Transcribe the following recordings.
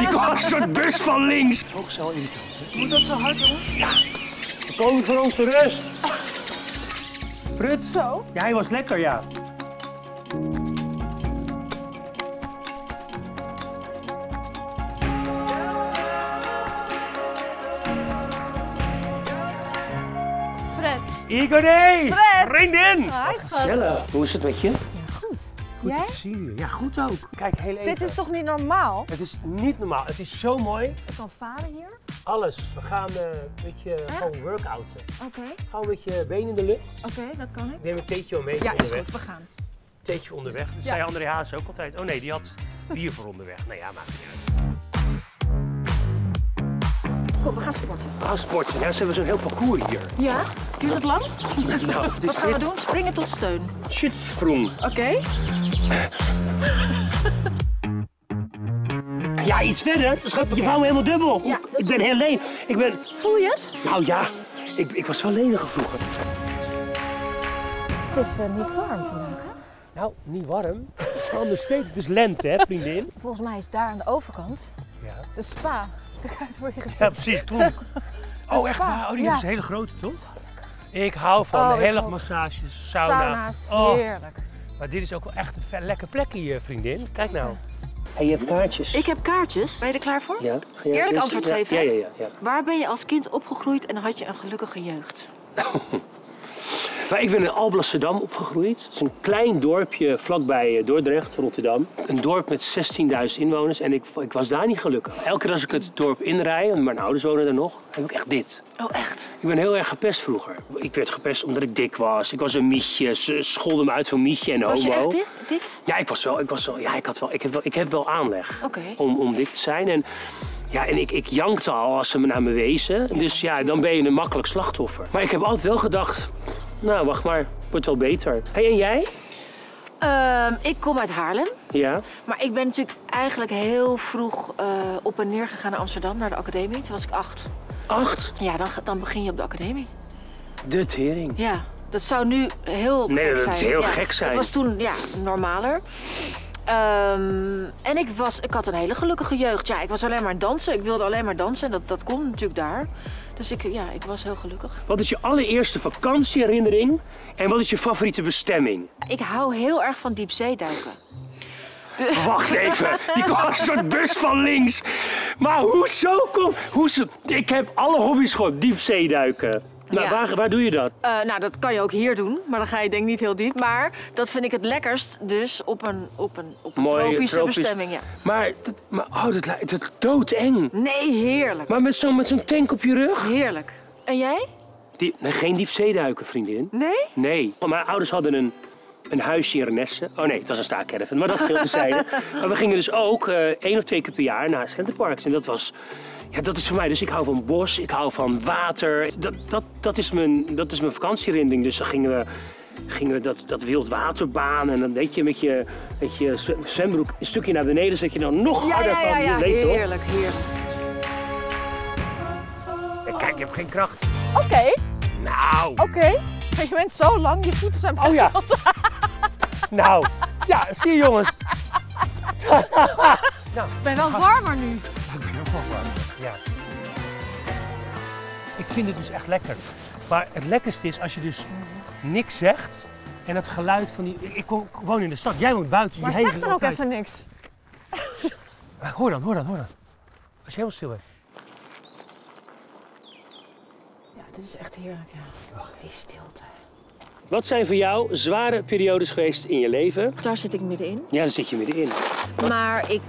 Die kwam een soort bus van links. Vogels zijn wel irritant, hè? Moet dat zo hard, jongens? Ja, we komen voor onze rust. Prut. Zo? Ja, hij was lekker, ja. Fred. Igor, Fred. vriendin. Hi, schat. Gezellig. Hoe is het met je? Ja, goed. Goed Jij? te zien je. Ja, goed ook. Kijk, heel even. Dit is toch niet normaal? Het is niet normaal. Het is zo mooi. Ik kan varen hier. Alles. We gaan een beetje gewoon workouten. Oké. Gewoon met je benen in de lucht. Oké, dat kan ik. Ik neem een theetje wel mee Ja, is onderweg. goed. We gaan. Theetje onderweg. Dat Ja. zei André Haas ook altijd. Oh nee, die had bier voor onderweg. Nou ja, maakt niet uit. Kom, we gaan sporten. We gaan sporten. Ja, ze hebben zo'n heel parcours hier. Ja? Duurt het lang? Nou, het is Wat gaan we doen? Springen tot steun. Shitsprong. Oké. Ja, iets verder. Schat, je vouwt me helemaal dubbel. Ja, dat is ik ben heel lenig. Ik ben... Voel je het? Nou ja, ik was wel leniger vroeger. Het is niet warm vandaag, hè? Nou, niet warm. Het is understatement. Het is lente, hè, vriendin? Volgens mij is daar aan de overkant Ja. de spa. Kijk uit voor je gezicht. Ja, precies. Kloek. Oh, echt spa. waar? Oh, die Ja. is een hele grote, toch? Ik hou van Oh, de ik hele ook. massages, sauna. Sauna's, Oh, heerlijk. maar dit is ook wel echt een lekker plekje hier, vriendin. Kijk nou. Hey, je hebt kaartjes. Ik heb kaartjes. Ben je er klaar voor? Ja. Ga jij Eerlijk eerst- antwoord ja, geven, Ja, hè? ja. Waar ben je als kind opgegroeid en had je een gelukkige jeugd? Maar ik ben in Alblasserdam opgegroeid. Het is een klein dorpje vlakbij Dordrecht, Rotterdam. Een dorp met 16.000 inwoners en ik was daar niet gelukkig. Elke keer als ik het dorp inrijd, en mijn ouders wonen daar nog, heb ik echt dit. Oh, echt? Ik ben heel erg gepest vroeger. Ik werd gepest omdat ik dik was. Ik was een mietje. Ze scholden me uit voor mietje en homo. Was je echt dik? Ja, ik heb wel aanleg Oké. om dik te zijn. En ja, en ik jankte al als ze me naar me wezen. Dus ja, dan ben je een makkelijk slachtoffer. Maar ik heb altijd wel gedacht, nou wacht maar, wordt wel beter. Hey, en jij? Ik kom uit Haarlem. Ja. Maar ik ben natuurlijk eigenlijk heel vroeg op en neer gegaan naar Amsterdam, naar de academie. Toen was ik 8. 8? Ja, dan begin je op de academie. De tering. Ja, dat zou nu heel gek Nee, zijn. dat is heel Ja, gek zijn. Het was toen normaler. En ik had een hele gelukkige jeugd. Ja, ik was alleen maar dansen. Ik wilde alleen maar dansen. Dat kon natuurlijk daar. Dus ik was heel gelukkig. Wat is je allereerste vakantieherinnering en wat is je favoriete bestemming? Ik hou heel erg van diepzeeduiken. Wacht even, die kwam een soort bus van links. Maar ik heb alle hobby's gewoon diepzeeduiken. Maar Ja. waar doe je dat? Nou, dat kan je ook hier doen, maar dan ga je denk ik niet heel diep. Maar dat vind ik het lekkerst dus op een Mooi, tropische tropisch. bestemming, ja. Dat doodeng. Nee, heerlijk. Maar met zo'n tank op je rug? Heerlijk. En jij? Nee, geen diepzeeduiken, vriendin. Nee? Nee. Mijn ouders hadden een huisje in Renesse. Oh nee, het was een staakerven, maar dat geldt tezijde. Maar we gingen dus ook 1 of 2 keer per jaar naar Centerparks. En dat is voor mij. Dus ik hou van bos, ik hou van water. Dat is mijn vakantieherinnering. Dus dan gingen we dat wildwaterbaan en dan deed je met je zwembroek een stukje naar beneden, zodat je dan nog harder van je weet, toch? Heerlijk, heerlijk. Kijk, ik heb geen kracht. Oké. Nou. Oké. Je bent zo lang, je voeten zijn Oh ja. Nou. Ja, zie je jongens. Nou, Ik ben wel warmer nu. ik ben ook wel warm. Ja. Ik vind het dus echt lekker. Maar het lekkerste is als je dus niks zegt en het geluid van die... Ik woon in de stad, jij woont buiten. Maar je zeg hele dan ook tijd. even niks. Hoor dan. Als je helemaal stil bent. Ja, dit is echt heerlijk, ja. Die stilte. Wat zijn voor jou zware periodes geweest in je leven? Daar zit ik middenin. Ja, daar zit je middenin. Maar ik,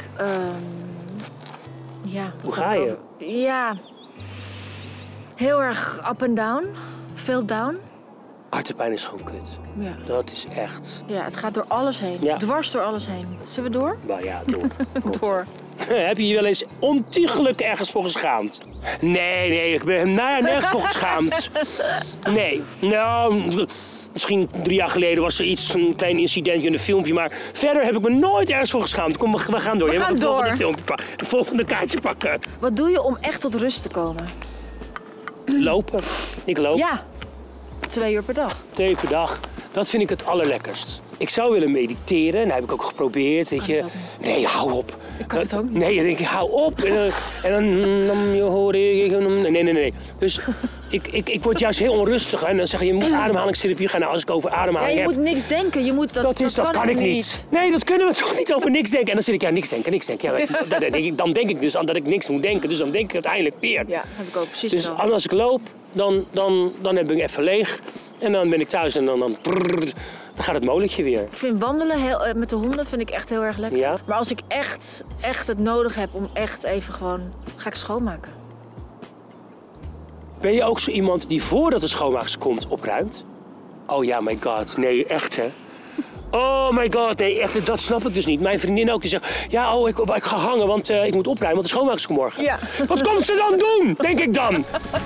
ja. Hoe ga je? Ja. Heel erg up en down. Veel down. Hartepijn is gewoon kut. Ja. Dat is echt... Ja, het gaat door alles heen. Ja. Dwars door alles heen. Zullen we door? Nou ja, door. Door. Heb je je wel eens ontiegelijk ergens voor geschaamd? Nee, ik ben nergens voor geschaamd. Nee, nou, misschien 3 jaar geleden was er een klein incidentje in een filmpje, maar verder heb ik me nooit ergens voor geschaamd. Kom, we gaan door. We Je gaan mag het volgende door. filmpje pakken. Het volgende kaartje pakken. Wat doe je om echt tot rust te komen? Lopen. Ik loop Ja. 2 uur per dag. 2 per dag. Dat vind ik het allerlekkerst. Ik zou willen mediteren, en dat heb ik ook geprobeerd. Weet je. dat niet? Nee, hou op. Ik kan het ook niet. Nee, dan denk ik, hou op. En dan hoor ik... Nee. Dus ik word juist heel onrustig. En dan zeg je moet ademhalingstherapie gaan. Nou, als ik over Ja, ademhaling je heb... moet niks denken. Je moet, Dat kan ik niet. Nee, dat kunnen we toch niet over niks denken. En dan zit ik, ja, niks denken. Ja, dan denk ik dus aan dat ik niks moet denken. Dus dan denk ik uiteindelijk weer. Ja, heb ik ook precies Dus zo. als ik loop, dan heb ik even leeg. En dan ben ik thuis en dan gaat het molentje weer. Ik vind wandelen met de honden vind ik echt heel erg lekker. Ja? Maar als ik echt het nodig heb om echt even gewoon... ga ik schoonmaken. Ben je ook zo iemand die voordat de schoonmaakster komt opruimt? Oh ja, my god. Nee, echt hè? Oh my god, nee, echt, dat snap ik dus niet. Mijn vriendin ook, die zegt... Ja, ik ga hangen, want ik moet opruimen, want de schoonmaakster komt morgen. Ja. Wat komt ze dan doen, denk ik dan?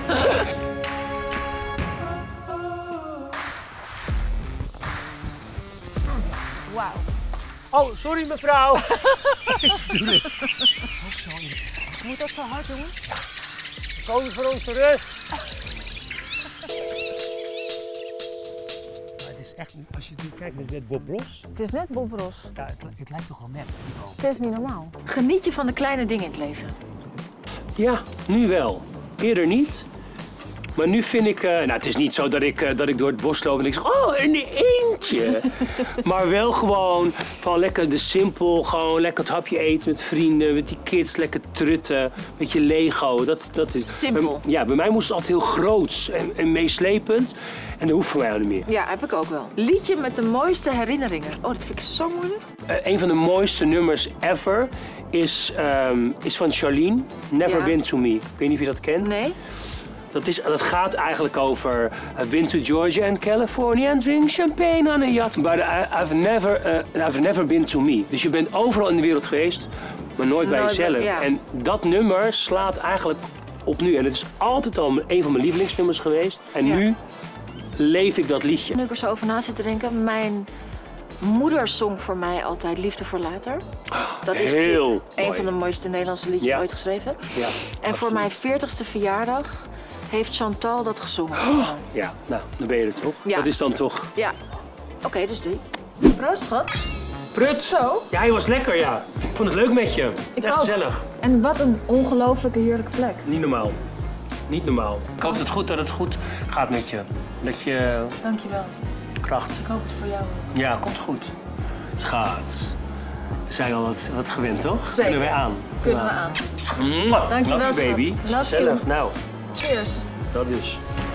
Wauw. Oh, sorry mevrouw. Moet dat zo hard, jongens? Komen voor onze rust. Het is echt, als je nu kijkt, het is net Bob Ross. Het is net Bob Ross. Ja, het lijkt toch wel net. Het is niet normaal. Geniet je van de kleine dingen in het leven. Ja, nu wel. Eerder niet. Maar nu vind ik... nou, het is niet zo dat ik door het bos loop en ik zeg... Oh, een eendje. Maar wel gewoon van lekker de simpel... Gewoon lekker het hapje eten met vrienden, met die kids. Lekker trutten, met je Lego. Dat is... Simpel. Ja, bij mij moest het altijd heel groots en meeslepend. En dat hoeft voor mij al niet meer. Ja, heb ik ook wel. Liedje met de mooiste herinneringen. Oh, dat vind ik zo moeilijk. Een van de mooiste nummers ever is van Charlene. Never Ja. Been To Me. Ik weet niet of je dat kent. Nee? Dat gaat eigenlijk over I've been to Georgia and California and drink champagne on a yacht. But I've never been to me. Dus je bent overal in de wereld geweest, maar nooit bij Nooit jezelf. ja. En dat nummer slaat eigenlijk op nu. En het is altijd al een van mijn lievelingsnummers geweest. En Ja. nu leef ik dat liedje. Nu ik er zo over na zit te denken, mijn moeder zong voor mij altijd Liefde voor Later. Dat is Heel een mooi. van de mooiste Nederlandse liedjes Ja. ooit geschreven. Ja, En voor mijn 40ste verjaardag heeft Chantal dat gezongen. Ja, nou, dan ben je er toch. Ja. Dat is dan toch... Ja. Oké, dus 3. Proost, schat. Prut! Zo. Ja, hij was lekker, ja. Ik vond het leuk met je. Ik Echt ook. gezellig. En wat een ongelooflijke heerlijke plek. Niet normaal. Niet normaal. Ik hoop dat het goed gaat met je. Dat je Dankjewel. kracht... Ik hoop het voor jou. Ja, komt goed. Schat. We zijn al wat gewend, toch? Zeker. Kunnen wij aan? Kunnen we aan. Mwah. Dankjewel, Love you, baby. schat. Love Gezellig. you. Nou, Cheers. dat dus.